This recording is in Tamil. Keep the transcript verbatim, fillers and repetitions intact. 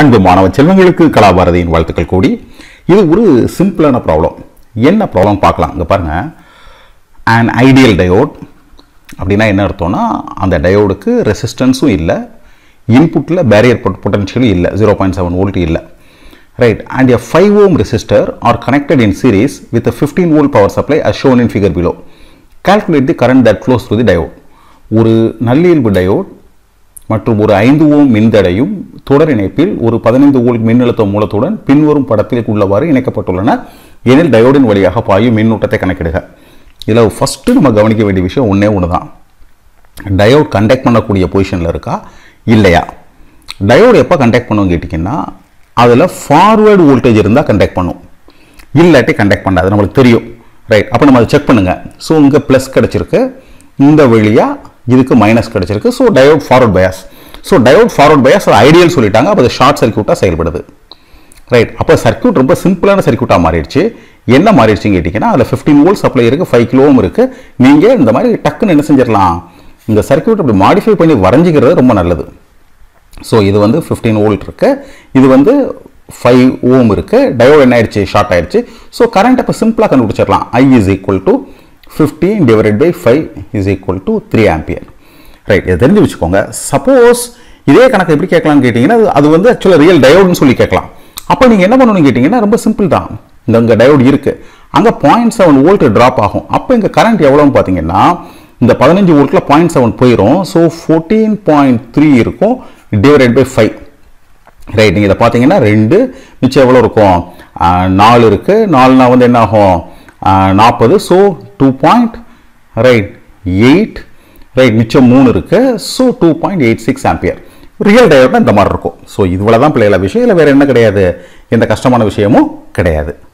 அன்பு மாணவ செல்வங்களுக்கு கலாபாரதியின் வாழ்த்துக்கள் கூடி. இது ஒரு சிம்பிளான ப்ராப்ளம். என்ன ப்ராப்ளம் பார்க்கலாம். இங்கே பாருங்க, an ideal diode அப்படின்னா என்ன அர்த்தம்னா, அந்த டயோடுக்கு ரெசிஸ்டன்ஸும் இல்லை, இன்புட்டில் பேரியர் பொட்டன்ஷியலும் இல்லை, ஜீரோ பாயிண்ட் செவன் வோல்ட் இல்லை, right. And a five ohm resistor are connected in series with a fifteen volt power supply as shown in figure below. Calculate the current that flows through the diode. ஒரு நல்லியல்பு டயோட் மற்றும் ஒரு ஐந்து ஓம் மின்தடையும் தொடர் இணைப்பில் ஒரு பதினைந்து வோல்ட் மின்னழுத்த மூலத்துடன் பின்வரும் படத்தில் உள்ளவாறு இணைக்கப்பட்டுள்ளன. எனில் டயோடின் வழியாக பாயும் மின்னூட்டத்தை கணக்கிடுக. இதில் ஃபஸ்ட்டு நம்ம கவனிக்க வேண்டிய விஷயம் ஒன்றே ஒன்று தான். டயோட் கண்டக்ட் பண்ணக்கூடிய பொசிஷனில் இருக்கா இல்லையா? டயோடு எப்போ கண்டக்ட் பண்ணும் கேட்டிங்கன்னா, அதில் ஃபார்வேர்டு வோல்டேஜ் இருந்தால் கண்டக்ட் பண்ணும், இல்லாட்டி கண்டக்ட் பண்ணாது, நம்மளுக்கு தெரியும், ரைட். அப்போ நம்ம அதை செக் பண்ணுங்கள். ஸோ இங்கே ப்ளஸ் கிடச்சிருக்கு, இந்த வழியாக இதுக்கு மைனஸ் கிடச்சிருக்கு. So diode forward bias. So diode forward bias ideal சொல்லிட்டாங்க. அப்போ அது ஷார்ட் சர்க்யூட்டாக செயல்படுது, ரைட். அப்போ சர்க்யூட் ரொம்ப சிம்பிளான சர்க்யூட்டாக மாறிடுச்சு. என்ன மாறிடுச்சுன்னு கேட்டிங்கன்னா, அதில் ஃபிஃப்டீன் வோல்ட் சப்ளை இருக்குது, ஃபைவ் கிலோ ஓம் இருக்குது. நீங்கள் இந்த மாதிரி டக்குன்னு என்ன செஞ்சிடலாம், இந்த சர்க்யூட் அப்படி மாடிஃபை பண்ணி வரைஞ்சிக்கிறது ரொம்ப நல்லது. ஸோ இது வந்து ஃபிஃப்டீன் வோல்ட் இருக்குது, இது வந்து ஃபைவ் ஓம் இருக்குது, டயோட் என்ன ஆயிடுச்சு, ஷார்ட் ஆயிடுச்சு. ஸோ கரண்ட் அப்போ சிம்பிளாக கண்டுபிடிச்சிடலாம். I is equal to fifteen divided by five is equal to three ampere, right. இதை தெரிஞ்சு வச்சுக்கோங்க. சப்போஸ் இதே கணக்கு எப்படி கேட்கலாம்னு கேட்டிங்கன்னா, அது வந்து ஆக்சுவலாக ரியல் டயோடுன்னு சொல்லி கேட்கலாம். அப்போ நீங்கள் என்ன பண்ணணும்னு கேட்டிங்கன்னா, ரொம்ப சிம்பிள் தான். இந்த இங்கே டயோடு இருக்குது, அங்கே பாயிண்ட் செவன் வோல்ட் ட்ராப் ஆகும். அப்போ இங்கே கரண்ட் எவ்வளோன்னு பார்த்தீங்கன்னா, இந்த பதினஞ்சு வோல்ட்டில் பாயிண்ட் செவன் போயிடும். ஸோ ஃபோர்டீன் பாயிண்ட் த்ரீ இருக்கும் டிவைடட் பை ஃபைவ், ரைட். நீங்கள் இதை பார்த்தீங்கன்னா ரெண்டு மிச்சம் எவ்வளோ இருக்கும், நாலு இருக்குது. நாலுனா வந்து என்ன ஆகும், நாற்பது. So two point right eight, right. மிச்சம் மூணு இருக்குது. So two point eight six ampere. Real டயோட்னா இந்த மாதிரி இருக்கும். ஸோ இவ்வளோ தான் பிள்ளைகள விஷயம். இல்லை வேறு என்ன கிடையாது, எந்த கஷ்டமான விஷயமும் கிடையாது.